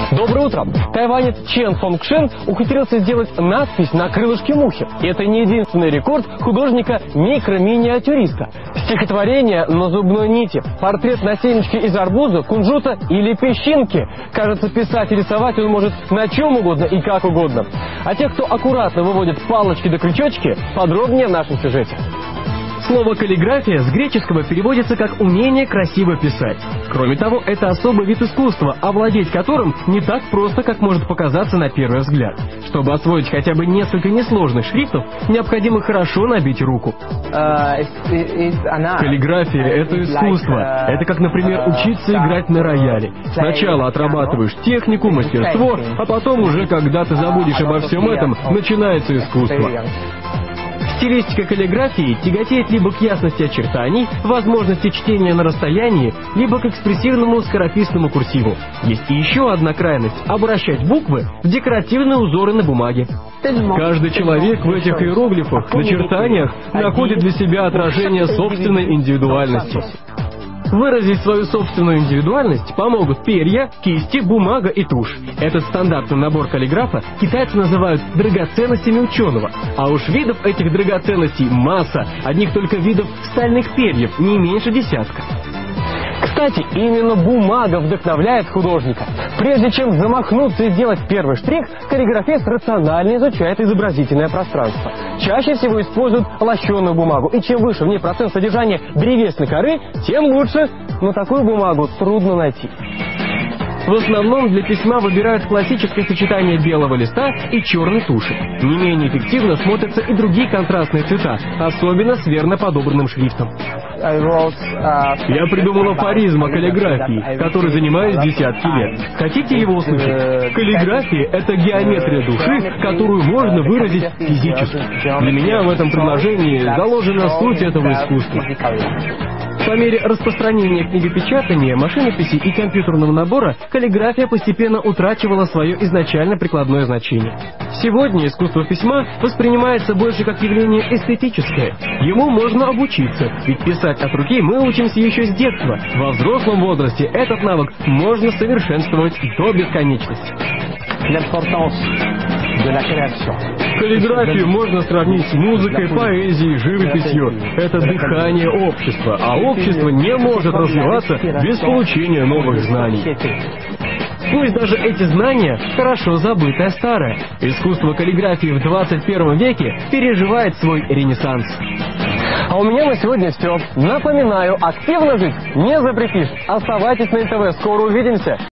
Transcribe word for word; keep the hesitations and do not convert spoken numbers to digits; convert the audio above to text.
Доброе утро! Тайванец Чен Фонгшен ухитрился сделать надпись на крылышке мухи. И это не единственный рекорд художника-микро-миниатюриста. Стихотворение на зубной нити, портрет на семечке из арбуза, кунжута или песчинки. Кажется, писать и рисовать он может на чем угодно и как угодно. А те, кто аккуратно выводит палочки да крючочки, подробнее в нашем сюжете. Слово «каллиграфия» с греческого переводится как «умение красиво писать». Кроме того, это особый вид искусства, овладеть которым не так просто, как может показаться на первый взгляд. Чтобы освоить хотя бы несколько несложных шрифтов, необходимо хорошо набить руку. Каллиграфия – это искусство. Это как, например, учиться играть на рояле. Сначала отрабатываешь технику, мастерство, а потом уже, когда ты забудешь обо всем этом, начинается искусство. Стилистика каллиграфии тяготеет либо к ясности очертаний, возможности чтения на расстоянии, либо к экспрессивному скорописному курсиву. Есть и еще одна крайность – обращать буквы в декоративные узоры на бумаге. Каждый человек в этих иероглифах, начертаниях находит для себя отражение собственной индивидуальности. Выразить свою собственную индивидуальность помогут перья, кисти, бумага и тушь. Этот стандартный набор каллиграфа китайцы называют драгоценностями ученого. А уж видов этих драгоценностей масса, одних только видов стальных перьев не меньше десятка. Кстати, именно бумага вдохновляет художника. Прежде чем замахнуться и сделать первый штрих, каллиграфист рационально изучает изобразительное пространство. Чаще всего используют лощеную бумагу, и чем выше в ней процент содержания древесной коры, тем лучше, но такую бумагу трудно найти. В основном для письма выбирают классическое сочетание белого листа и черной туши. Не менее эффективно смотрятся и другие контрастные цвета, особенно с верно подобранным шрифтом. Я придумал афоризм о каллиграфии, который занимаюсь десятки лет. Хотите его услышать? Каллиграфия – это геометрия души, которую можно выразить физически. Для меня в этом предложении заложена суть этого искусства. По мере распространения книгопечатания, машинописи и компьютерного набора, каллиграфия постепенно утрачивала свое изначально прикладное значение. Сегодня искусство письма воспринимается больше как явление эстетическое. Ему можно обучиться, ведь писать от руки мы учимся еще с детства. Во взрослом возрасте этот навык можно совершенствовать до бесконечности. Каллиграфию можно сравнить с музыкой, поэзией, живописью. Это дыхание общества, а общество не может развиваться без получения новых знаний. Пусть даже эти знания хорошо забытое старое. Искусство каллиграфии в двадцать первом веке переживает свой ренессанс. А у меня на сегодня все. Напоминаю, активно жить не запретишь. Оставайтесь на эн тэ вэ, скоро увидимся.